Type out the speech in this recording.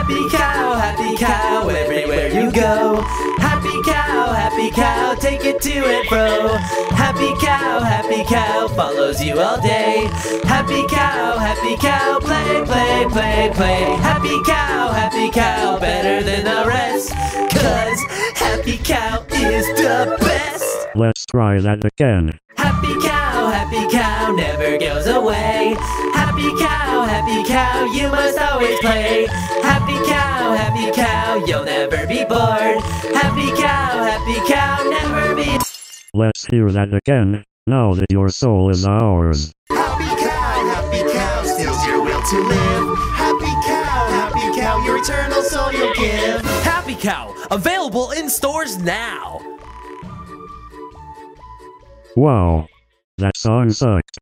happy cow, everywhere you go. Happy cow, take it to and fro. Happy cow, follows you all day. Happy cow, play, play, play, play. Happy cow, better than the rest. 'Cause happy cow is the best. Let's try that again. Happy cow, never goes away. Happy cow, you must always play. Happy cow, you'll never be bored. Happy cow, never be. Let's hear that again, now that your soul is ours. Happy cow, steals your will to live. Happy cow, your eternal soul you'll give. Happy Cow, available in stores now. Wow. That song sucked.